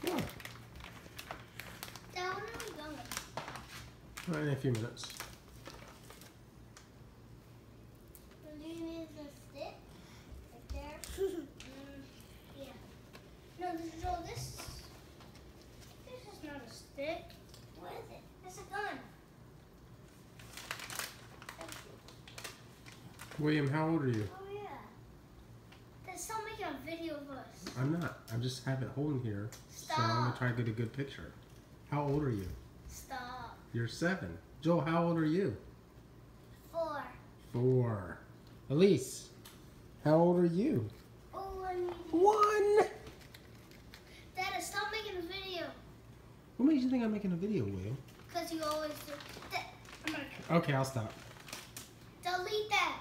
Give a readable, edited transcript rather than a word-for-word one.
What? Dad, when are we going? In a few minutes. Do you need the stick? Right there? Yeah. No, this is all this. This is not a stick. What is it? It's a gun. William, how old are you? Oh, yeah. There's someone making a video of us. I'm not. I just have it holding here. Stop. So I'm going to try to get a good picture. How old are you? Stop. You're 7. Joel, how old are you? 4. 4. Elise, how old are you? Oh, I need 1. Dad, stop making a video. What makes you think I'm making a video, William? Because you always do. Dad, I'm gonna Okay, I'll stop. delete that.